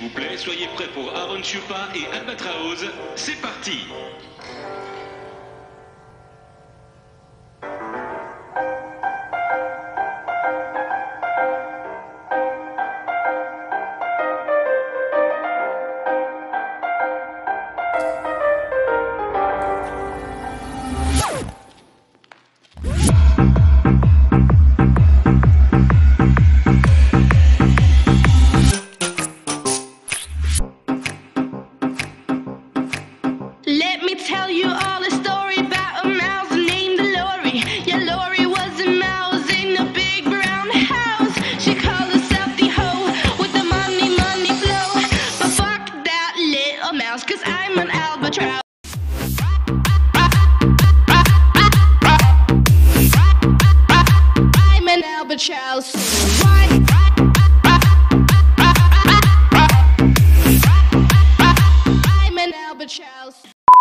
vous plaît, soyez prêts pour Aaron Chupa et Albatraoz. C'est parti! Let me tell you all a story about a mouse named Lori. Yeah, Lori was a mouse in a big brown house. She called herself the hoe with the money flow. But fuck that little mouse, 'cause I'm an albatross. I'm an albatross. I'm an albatross.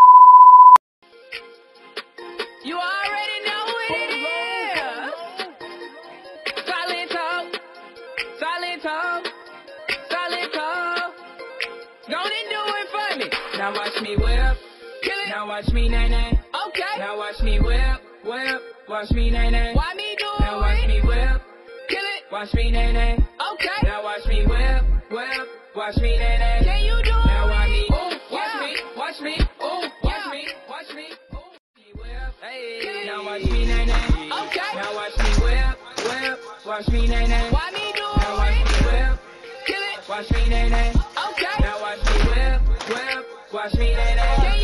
You already know what it is. Silent talk, silent talk, silent talk. Go and do it for me. Now watch me whip, kill it. Now watch me nay nay. Okay. Now watch me whip, whip. Watch me nay nay. Why me do it? Now watch me whip, kill it. Watch me nay nay. Okay. Now watch me whip, whip. Watch me nay nay. Can you do it? Now watch me, watch me, watch me, watch me, watch me. Hey, now watch me nay nay. Okay. Now watch me whip, whip. Watch me nay nay. Why me do it? Now watch me whip, kill it. Watch me nay nay. Okay. Now watch me whip, whip. Watch me nay nay.